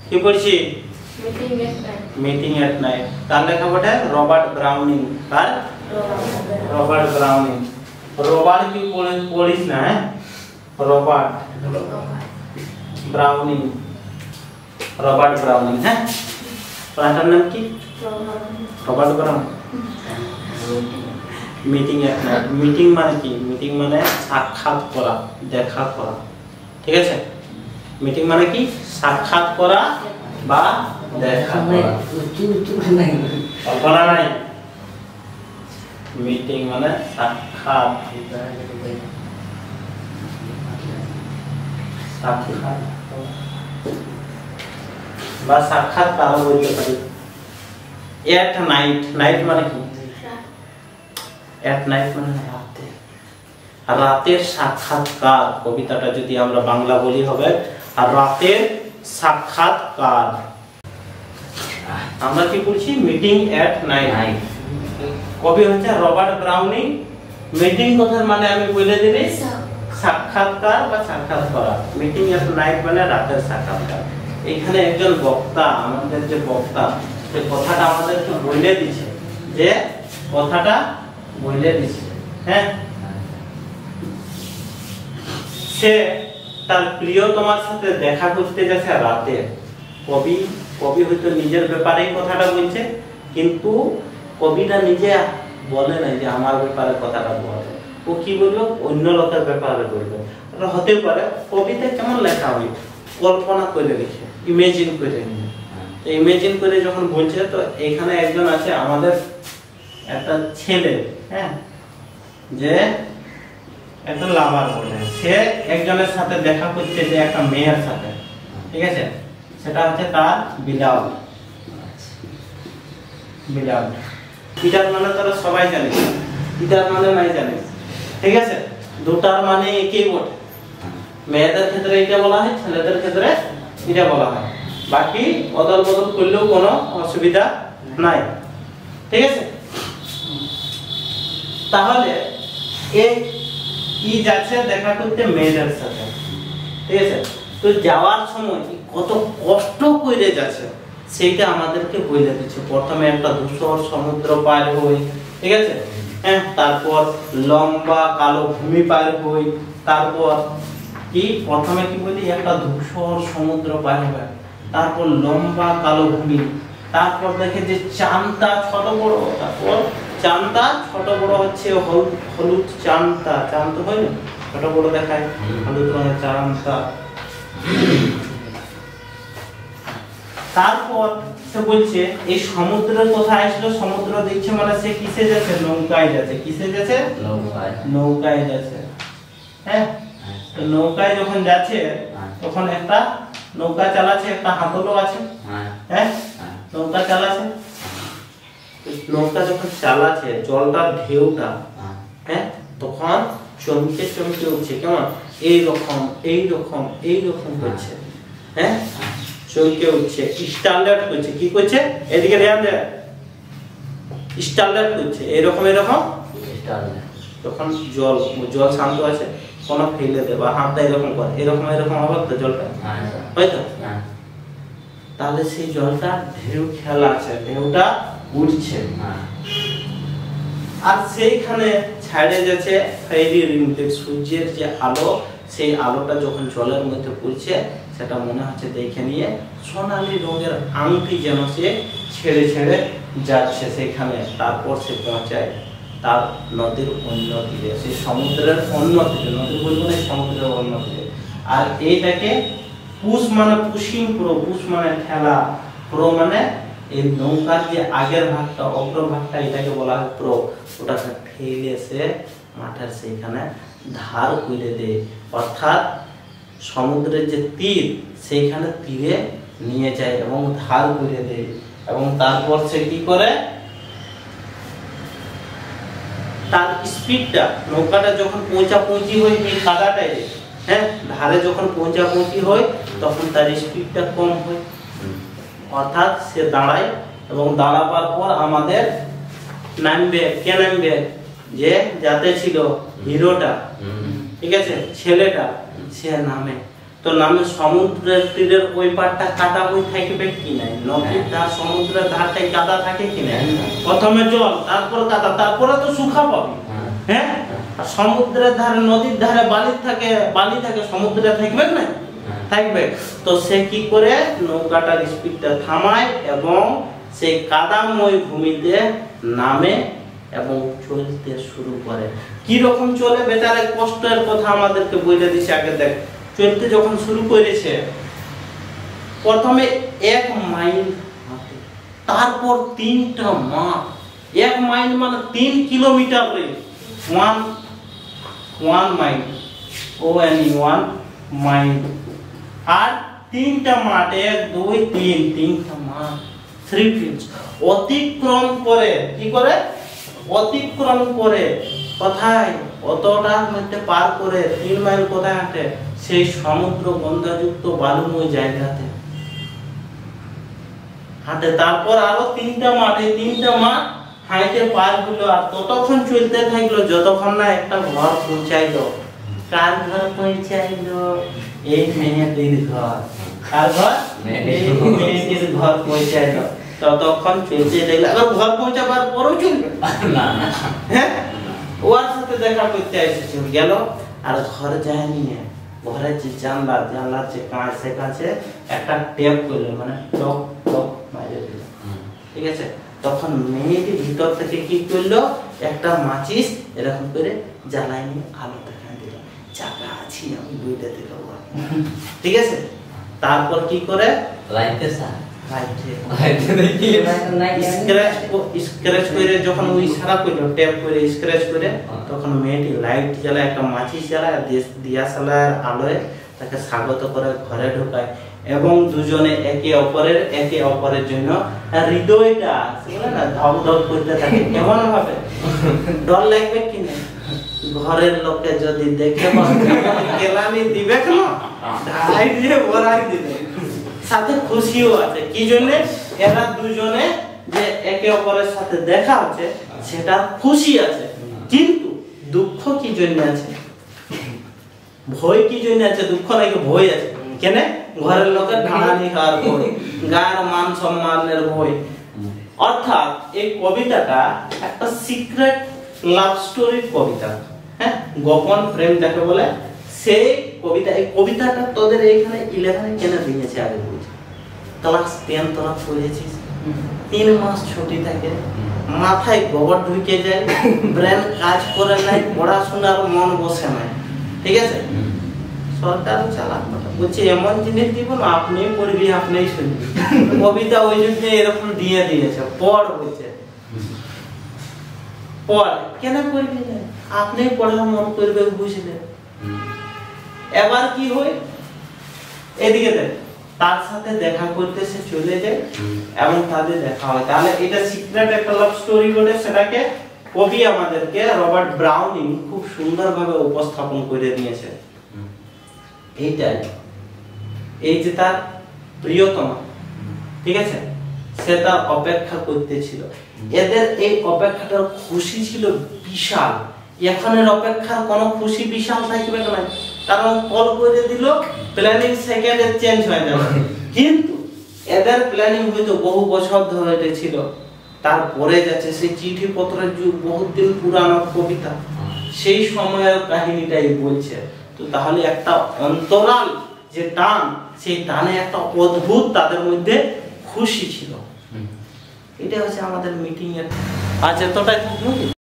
কি পড়ছি? Meeting at night. কার লেখা বটে? Robert Browning. কার? Robert Browning. রবার্ট কি পড়িস না? Robert Browning. Robert Browning. হ্যাঁ, পড়াটার নাম কি? Robert Browning. Meeting at night. Meeting মানে কি? মিটিং মানে সাক্ষাৎ করা, দেখা করা। ঠিক আছে? মিটিং মানে কি? সাক্ষাৎ করা বা দেখা করা। কল্পনা নাই? মিটিং মানে সাক্ষাৎ, সাক্ষাৎ বা সাক্ষাৎকার বলতে পারি। At night. নাইট মানে কি? এট নাইট মানে রাতে। রাতের সাক্ষাৎকার। কবিতাটা যদি আমরা বাংলা বলি হবে আর রাতের সাক্ষাৎকার। আমরা কি বলছি? Meeting at night. কবি হচ্ছে রবার্ট ব্রাউনিং। মিটিং কথার মানে আমি বলে দিই সাক্ষাৎকার বা সাক্ষাৎ করা। মিটিং এট নাইট মানে রাতের সাক্ষাৎকার। এখানে একজন বক্তা, আমাদের যে বক্তা, সে কথাটা আমাদেরকে বলে দিচ্ছে, যে কথাটা বলে দিচ্ছে। হ্যাঁ, সে তার প্রিয়তমার সাথে দেখা করতে যাচ্ছে রাতে। কবি হয়তো নিজের ব্যাপারেই কথাটা বলছে, কিন্তু কবিটা নিজে বলে না যে আমার ব্যাপারে কথাটা বলে। ও কি বললো? অন্য লোকের ব্যাপারে বলবে। হতে পারে কবিতা কেমন লেখা হয়, কল্পনা করে লিখে, ইমেজিন করে নিয়ে। ইমেজিন করে যখন বলছে, তো এখানে একজন আছে আমাদের একটা ছেলে, হ্যাঁ, যে একটা লাভার বলে, সে একজনের সাথে দেখা করছে, যে একটা মেয়ের সাথে। ঠিক আছে? সেটা হচ্ছে তার বিলাভ। বিলাভ এটার মানে তারা সবাই জানে, এটার মানে নাই জানে। ঠিক আছে? দুটার মানে একই বটে। মেয়েদের ক্ষেত্রে এটা বলা হয়, ছেলেদের ক্ষেত্রে এটা বলা হয়। বাকি অদল বদল করলেও কোনো অসুবিধা নাই। ঠিক আছে? তাহলে এই যাচ্ছে দেখা করতে মেয়েদের সাথে। ঠিক আছে? তো যাওয়ার সময় কত কষ্ট করে যাচ্ছে সেইটা আমাদেরকে বলে দিচ্ছে। প্রথমে একটা ধূসর সমুদ্র পার হই। ঠিক আছে? হ্যাঁ, তারপর লম্বা কালো ভূমি পার হই। তারপর কি প্রথমে কি বলি? একটা ধূসর সমুদ্র পার হবে, তারপর লম্বা কালো ভূমি, তারপর দেখে যে চাঁদটা ছোট বড়, তারপর চাঁদটা ছোট বড় হচ্ছে হলুদ চাঁদটা। চাঁদ তো হয় না, ছোট বড় দেখায়, হলুদ রঙের চাঁদটা। তারপর সে বলছে এই সমুদ্রের কথা আসলো। সমুদ্র দেখছে মানে সে কিসে যাচ্ছে? নৌকায় যাচ্ছে। কিসে যাচ্ছে? নৌকায় যাচ্ছে। হ্যাঁ, তো নৌকায় যখন যাচ্ছে তখন একটা নৌকা চালাচ্ছে, একটা হাতলও আছে। হ্যাঁ, নৌকা চালাচ্ছে। নৌকা যখন চালাচ্ছে, জলটার ঢেউটা, হ্যাঁ, তখন চমকে চমকে উঠছে। কেমন? এইরকম এইরকম এইরকম করছে। হ্যাঁ, চমকে উঠছে, স্ট্যান্ডার্ড করছে। কি করছে? এদিকে ধ্যান দে। স্ট্যান্ডার্ড করছে, এরকম এরকম। তখন জল শান্ত আছে, কোনো ফেলে দে বা হাতটা এরকম করে, এরকম এরকম হবে তো জলটা, হয়তো? তাহলে সেই জলটা ঢেউ খেলা আছে, ঢেউটা উঠছে। আর সেইখানে ছাড়ে যাচ্ছে ফেরি রিংতে সূর্যের যে আলো, সেই আলোটা যখন জলের মধ্যে পড়ছে, সেটা মনে হচ্ছে দেখে নিয়ে সোনালী রঙের আংটি যেন সে ছেড়ে ছেড়ে যাচ্ছে সেখানে। তারপর সে পৌঁছায় তার নদীর অন্য তীরে, সেই সমুদ্রের অন্য তীরে। নদী বলবো না, সমুদ্রের অন্য তীরে। আর এইটাকে পুষ মানে পুশিং প্রো, পুষ মানে ঠেলা, প্রো মানে এই নৌকার যে আগের ভাগটা, অগ্রভাগটা, এটাকে বলা হয় প্রো। ওটাকে ঠেলে সে মাঠের সেইখানে ধার করে দেয়, অর্থাৎ সমুদ্রের যে তীর সেইখানে তীরে নিয়ে যায় এবং ধার করে দেয়। এবং তারপর সে কি করে? তার স্পিডটা, নৌকাটা যখন পৌঁছি হয় এই কাদাটায়, হ্যাঁ, ধারে যখন পৌঁছি হয়, তখন তার স্পিডটা কম হয়। অর্থাৎ সে দাঁড়ায় এবং দাঁড়াবার পর আমাদের নামবে। কে নামবে? যে যাতে ছিল হিরোটা, ঠিক আছে, ছেলেটা, সে নামে। তো নামে সমুদ্রের তীরের ওই পারটা কাদা হয়ে থাকবে কি নাই? নদীর ধার সমুদ্রের ধারটাই কাদা থাকে কি নাই? প্রথমে জল, তারপর কাদা, তারপরে তো শুখা পাবি। হ্যাঁ, আর সমুদ্রের ধারে নদীর ধারে বালি থাকে, সমুদ্রে থাকবে না? থাকবে। তো সে কি করে নৌকাটার স্পিডটা থামায় এবং সেই কাদাময় ভূমিতে নামে এবং চলতে শুরু করে। কি রকম চলে বেচারে, কষ্টের কথা আমাদেরকে বলে দিছে আগে। দেখ, চলতে যখন শুরু করেছে প্রথমে 1 মাইল হাঁটে, তারপর 3টা মাস। 1 মাইল মানে 3 কিলোমিটার রে, 1 মাইল, ONE 1 মাইল। আর 3টা মাঠ, 1 2 3, 3টা মাঠ, 3 ফিল্ডস অতিক্রম করে। কি করে? অতিক্রম করে। কোথায়? অতটার মধ্যে পার করে 3 মাইল কোথায় হাঁটে? সেই সমুদ্র গন্ধাযুক্ত বালুময় জায়গাতে হাঁটে। তারপর আরো 3টা মাঠ, এই 3টা মাঠ হাঁটে পার হলো। আর ততক্ষণ চলতে থাকলো যতক্ষণ না একটা ঘর পৌঁছাইলো। কার ঘর পৌঁছাইলো? এই মেয়েটির ঘর। কার ঘর? মেয়েটির ঘর পৌঁছাইলো। ততক্ষণ চলতে দেখলো। আবার ঘর পৌঁছাবার পরও চলবে না। হ্যাঁ, ওর সাথে দেখা করতে এসেছিল, গেল আর ঘর যায়নি। ঘরের যে জানলার যে কাঁচ, সে কাছে একটা টেপ করলো, মানে টক টক মাইরে দিল। ঠিক আছে, তখন মেয়েটি ভিতর থেকে কি করলো? একটা মাচিস এরকম করে জ্বালাই নিয়ে আলো দেখা দিল। চাকা আছি আমি বইটা দিল। ঠিক আছে, তারপর কি করে? লাইটে স্যার স্ক্র্যাচ করে যখন ওই ইশারা করলো, ট্যাপ করে স্ক্র্যাচ করে, তখন মেয়েটি লাইট জ্বালায়, একটা মাচিস জ্বালায়, দিয়াশালার আলোয় তাকে স্বাগত করে ঘরে ঢোকায়। এবং দুজনে একে অপরের জন্য হৃদয়টা বলে না ধক ধক করতে থাকে। কেমন ভাবে? ডর লাগবে কি না? ঘরের লোকে যদি দেখে কেলানি দিবে কেন, ঢাই দিয়ে ভরাই দিবে। সাথে খুশিও আছে। কি জন্য? এরা দুজনে যে একে অপরের সাথে দেখা হচ্ছে সেটা খুশি আছে। কিন্তু দুঃখ কি জন্য আছে? ভয় কি জন্য আছে? দুঃখ নাকি ভয় আছে? কেন? ঘরের লোকের ঢাড়ানি খাওয়ার ভয়, গায়ের মান সম্মানের ভয়। অর্থাৎ এই কবিতাটা একটা সিক্রেট লাভ স্টোরির কবিতা। হ্যাঁ, গোপন প্রেম যাকে বলে সেই কবিতা। এই কবিতাটা তোদের এখানে 11 কেন দিয়েছে? আগে বলছি, ক্লাস 10 তোরা পড়েছিস, 3 মাস ছুটি থাকে, মাথায় গোবর ঢুকে যায়, ব্রেন কাজ করে নাই, পড়াশোনার মন বসে নাই। ঠিক আছে, সরকার চালাক বলছে এমন জিনিস দিব না, আপনি পড়বি, আপনি শুনবি। কবিতা ওই জন্য এরকম দিয়ে দিয়েছে। পড় বলছে, পড়। কেন পড়বি না? আপনি পড়ার মন করবে, বুঝলে। এবার কি হয়? এদিকে দেখ, তার সাথে দেখা করতে সে চলে যায় এবং তাদের দেখা হয়। তাহলে এটা সিক্রেট একটা লাভ স্টোরি বলে সেটাকে কবি আমাদেরকে রবার্ট ব্রাউনিং খুব সুন্দরভাবে উপস্থাপন করে দিয়েছে। এইটাই, এই যে তার প্রিয়তমা, ঠিক আছে, সে তার অপেক্ষা করতেছিল। এদের এই অপেক্ষাটার খুশি ছিল বিশাল। এখনের অপেক্ষার কোনো খুশি বিশাল থাকবে না, কারণ কল করে দিল, প্ল্যানিং সেকেন্ডে চেঞ্জ হয়ে যাবে। কিন্তু এদের প্ল্যানিং হয়তো বহু বছর ধরে ছিল। তারপরে যাচ্ছে সেই চিঠি পত্রের যুগ, বহুত দিন পুরানো কবিতা, সেই সময়ের কাহিনীটাই বলছে। তো তাহলে একটা অন্তরাল যে টান, সেই টানে একটা অদ্ভুত তাদের মধ্যে খুশি ছিল। এটা হচ্ছে আমাদের মিটিং এর আজ এতটাই থাকলো।